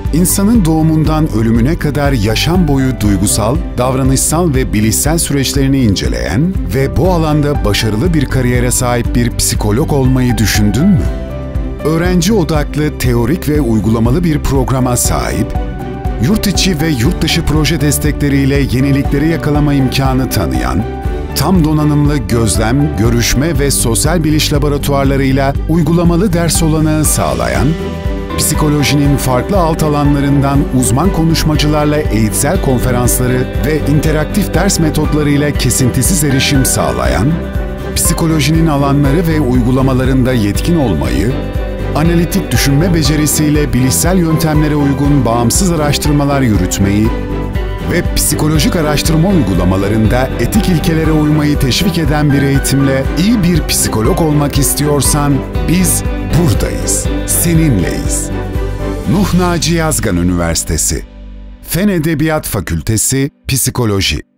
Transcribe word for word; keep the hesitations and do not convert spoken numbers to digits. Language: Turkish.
İnsanın doğumundan ölümüne kadar yaşam boyu duygusal, davranışsal ve bilişsel süreçlerini inceleyen ve bu alanda başarılı bir kariyere sahip bir psikolog olmayı düşündün mü? Öğrenci odaklı, teorik ve uygulamalı bir programa sahip, yurt içi ve yurt dışı proje destekleriyle yenilikleri yakalama imkanı tanıyan, tam donanımlı gözlem, görüşme ve sosyal biliş laboratuvarlarıyla uygulamalı ders olanağı sağlayan, psikolojinin farklı alt alanlarından uzman konuşmacılarla eğitsel konferansları ve interaktif ders metotlarıyla kesintisiz erişim sağlayan, psikolojinin alanları ve uygulamalarında yetkin olmayı, analitik düşünme becerisiyle bilişsel yöntemlere uygun bağımsız araştırmalar yürütmeyi ve psikolojik araştırma uygulamalarında etik ilkelere uymayı teşvik eden bir eğitimle iyi bir psikolog olmak istiyorsan biz buradayız, seninleyiz. Nuh Naci Yazgan Üniversitesi Fen Edebiyat Fakültesi Psikoloji